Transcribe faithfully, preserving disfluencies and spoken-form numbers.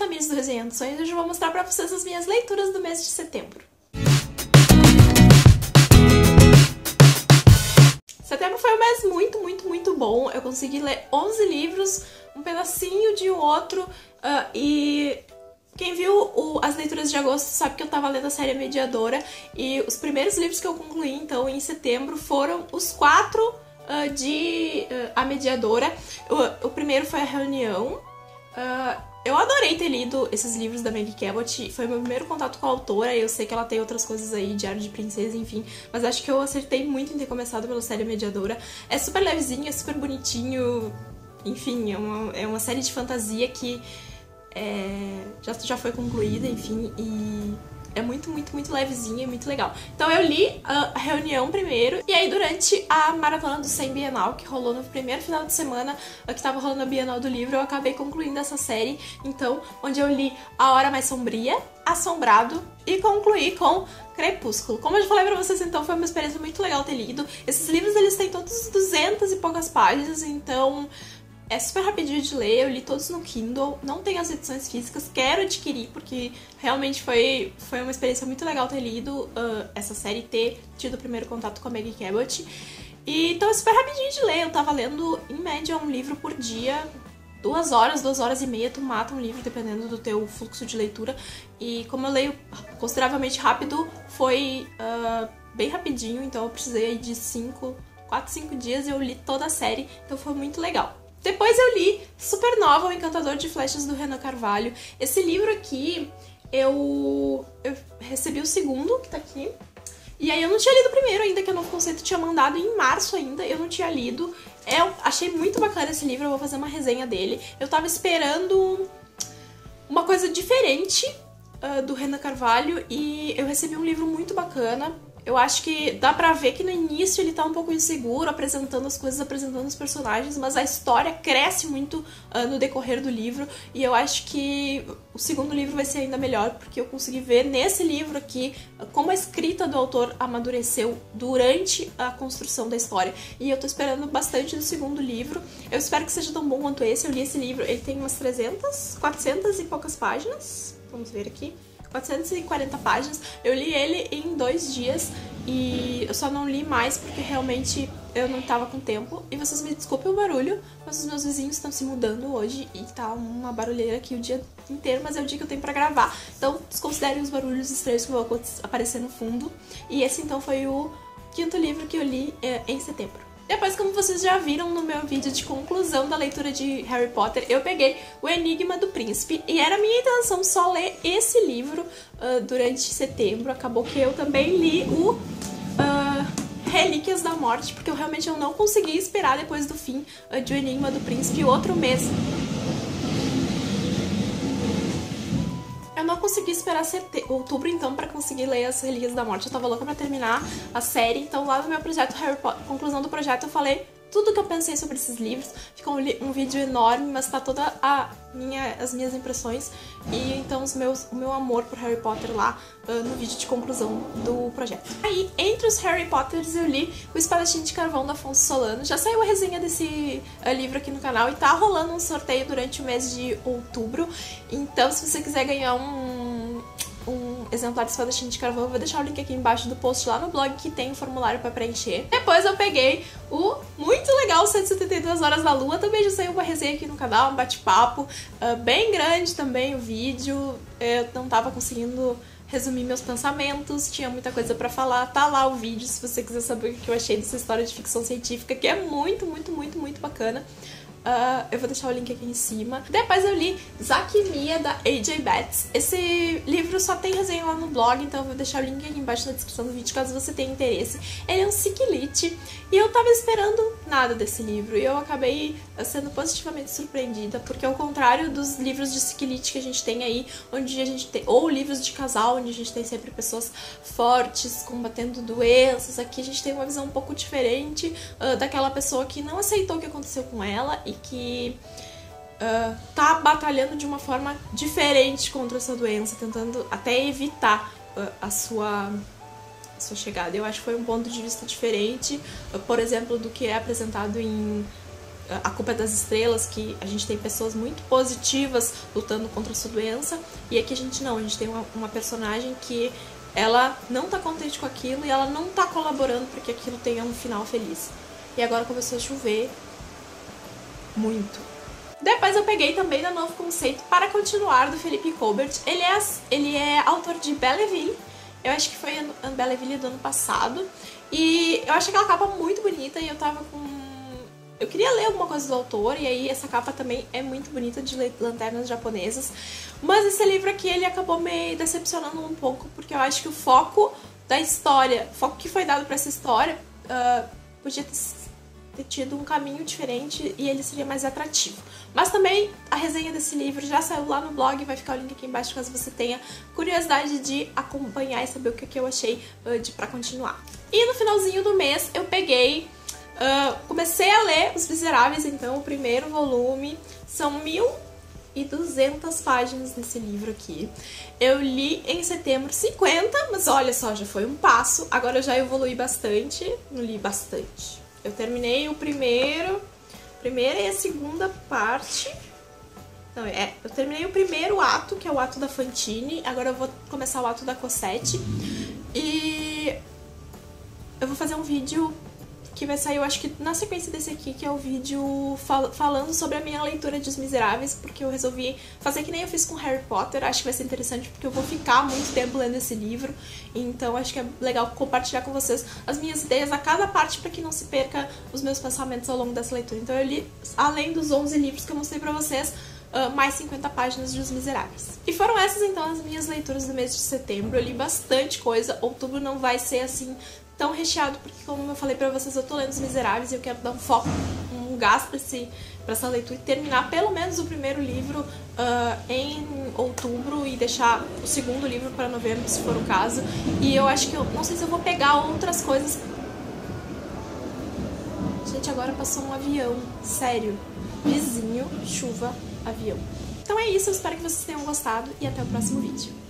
Tamires do Resenhando Sonhos, hoje eu vou mostrar pra vocês as minhas leituras do mês de setembro. Setembro foi um mês muito, muito, muito bom. Eu consegui ler onze livros, um pedacinho de outro, uh, e quem viu o, as leituras de agosto sabe que eu tava lendo a série Mediadora, e os primeiros livros que eu concluí, então, em setembro, foram os quatro uh, de uh, A Mediadora. O, o primeiro foi A Reunião. Uh, eu adorei ter lido esses livros da Maggie Cabot, foi meu primeiro contato com a autora. Eu sei que ela tem outras coisas aí, Diário de Princesa, enfim, mas acho que eu acertei muito em ter começado pela série Mediadora. É super levezinho, é super bonitinho, enfim, é uma, é uma série de fantasia que é, já, já foi concluída, enfim, e é muito, muito, muito levezinha e muito legal. Então eu li a Reunião primeiro, e aí durante a maratona do cem Bienal, que rolou no primeiro final de semana que tava rolando a Bienal do Livro, eu acabei concluindo essa série, então, onde eu li A Hora Mais Sombria, Assombrado e concluí com Crepúsculo. Como eu já falei pra vocês, então, foi uma experiência muito legal ter lido. Esses livros, eles têm todos duzentas e poucas páginas, então é super rapidinho de ler. Eu li todos no Kindle, não tenho as edições físicas, quero adquirir, porque realmente foi, foi uma experiência muito legal ter lido uh, essa série, ter tido o primeiro contato com a Maggie Cabot. E, então é super rapidinho de ler, eu tava lendo, em média, um livro por dia, duas horas, duas horas e meia, tu mata um livro, dependendo do teu fluxo de leitura. E como eu leio consideravelmente rápido, foi uh, bem rapidinho, então eu precisei de cinco, quatro, cinco dias e eu li toda a série, então foi muito legal. Depois eu li Supernova, O Encantador de Flechas, do Renan Carvalho. Esse livro aqui, eu, eu recebi o segundo, que tá aqui. E aí eu não tinha lido o primeiro ainda, que a Novo Conceito tinha mandado em março ainda, eu não tinha lido. Eu achei muito bacana esse livro, eu vou fazer uma resenha dele. Eu tava esperando uma coisa diferente uh, do Renan Carvalho, e eu recebi um livro muito bacana. Eu acho que dá pra ver que no início ele tá um pouco inseguro, apresentando as coisas, apresentando os personagens, mas a história cresce muito uh, no decorrer do livro, e eu acho que o segundo livro vai ser ainda melhor, porque eu consegui ver nesse livro aqui uh, como a escrita do autor amadureceu durante a construção da história, e eu tô esperando bastante do segundo livro. Eu espero que seja tão bom quanto esse. Eu li esse livro, ele tem umas trezentas, quatrocentas e poucas páginas, vamos ver aqui, quatrocentas e quarenta páginas. Eu li ele em dois dias e eu só não li mais porque realmente eu não tava com tempo. E vocês me desculpem o barulho, mas os meus vizinhos estão se mudando hoje e tá uma barulheira aqui o dia inteiro, mas é o dia que eu tenho pra gravar. Então desconsiderem os barulhos estranhos que vão aparecer no fundo. E esse então foi o quinto livro que eu li é, em setembro. Depois, como vocês já viram no meu vídeo de conclusão da leitura de Harry Potter, eu peguei O Enigma do Príncipe, e era minha intenção só ler esse livro uh, durante setembro. Acabou que eu também li o uh, Relíquias da Morte, porque eu realmente eu não consegui esperar depois do fim uh, de O Enigma do Príncipe outro mês. Eu não consegui esperar outubro, então, pra conseguir ler as Relíquias da Morte. Eu tava louca pra terminar a série, então lá no meu projeto Harry Potter, conclusão do projeto, eu falei tudo que eu pensei sobre esses livros. Ficou um, um vídeo enorme, mas tá toda a minha, as minhas impressões e então os meus, o meu amor por Harry Potter lá uh, no vídeo de conclusão do projeto. Aí, entre os Harry Potters, eu li O Espadachim de Carvão, do Afonso Solano. Já saiu a resenha desse uh, livro aqui no canal, e tá rolando um sorteio durante o mês de outubro. Então, se você quiser ganhar um... um exemplar de Espadachim de Carvão, eu vou deixar o link aqui embaixo do post lá no blog, que tem um formulário pra preencher. Depois eu peguei o muito legal cento e setenta e duas Horas da Lua, também já saiu uma resenha aqui no canal, um bate-papo, uh, bem grande também o vídeo. Eu não tava conseguindo resumir meus pensamentos, tinha muita coisa pra falar. Tá lá o vídeo, se você quiser saber o que eu achei dessa história de ficção científica, que é muito, muito, muito, muito bacana. Uh, eu vou deixar o link aqui em cima. Depois eu li Zack e Mia, da A J Betts. Esse livro só tem resenha lá no blog, então eu vou deixar o link aqui embaixo na descrição do vídeo, caso você tenha interesse. Ele é um sick-lit, e eu tava esperando nada desse livro, e eu acabei sendo positivamente surpreendida, porque ao contrário dos livros de sick-lit que a gente tem aí, onde a gente tem, ou livros de casal, onde a gente tem sempre pessoas fortes, combatendo doenças, aqui a gente tem uma visão um pouco diferente uh, daquela pessoa que não aceitou o que aconteceu com ela e que uh, tá batalhando de uma forma diferente contra essa doença, tentando até evitar uh, a sua, a sua chegada. Eu acho que foi um ponto de vista diferente, uh, por exemplo, do que é apresentado em A Culpa é das Estrelas, que a gente tem pessoas muito positivas lutando contra a sua doença, e aqui a gente não, a gente tem uma, uma personagem que ela não tá contente com aquilo e ela não tá colaborando para que aquilo tenha um final feliz. E agora começou a chover muito. Depois eu peguei também da Novo Conceito Para Continuar, do Felipe Colbert. Ele é, ele é autor de Belleville, eu acho que foi a Belleville do ano passado, e eu achei aquela capa muito bonita e eu tava com... Eu queria ler alguma coisa do autor, e aí essa capa também é muito bonita, de lanternas japonesas. Mas esse livro aqui, ele acabou me decepcionando um pouco, porque eu acho que o foco da história, o foco que foi dado pra essa história, uh, podia ter, ter tido um caminho diferente e ele seria mais atrativo. Mas também a resenha desse livro já saiu lá no blog, vai ficar o link aqui embaixo caso você tenha curiosidade de acompanhar e saber o que eu achei uh, de Pra Continuar. E no finalzinho do mês eu peguei... Uh, comecei a ler Os Miseráveis, então, o primeiro volume. São mil e duzentas páginas nesse livro aqui. Eu li em setembro cinquenta, mas olha só, já foi um passo. Agora eu já evolui bastante, não li bastante. Eu terminei o primeiro, primeira e a segunda parte. Não, é, eu terminei o primeiro ato, que é o ato da Fantine. Agora eu vou começar o ato da Cosette. E eu vou fazer um vídeo que vai sair, eu acho que na sequência desse aqui, que é o vídeo fal falando sobre a minha leitura de Os Miseráveis, porque eu resolvi fazer que nem eu fiz com Harry Potter. Acho que vai ser interessante porque eu vou ficar muito tempo lendo esse livro, então acho que é legal compartilhar com vocês as minhas ideias a cada parte para que não se perca os meus pensamentos ao longo dessa leitura. Então eu li, além dos onze livros que eu mostrei pra vocês, Uh, mais cinquenta páginas de Os Miseráveis. E foram essas então as minhas leituras do mês de setembro. Eu li bastante coisa. Outubro não vai ser assim tão recheado, porque como eu falei pra vocês, eu tô lendo Os Miseráveis e eu quero dar um foco, um gás pra, esse, pra essa leitura e terminar pelo menos o primeiro livro uh, em outubro e deixar o segundo livro pra novembro, se for o caso. E eu acho que eu não sei se eu vou pegar outras coisas. Gente, agora passou um avião, sério. Vizinho, chuva, avião. Então é isso, eu espero que vocês tenham gostado e até o próximo vídeo.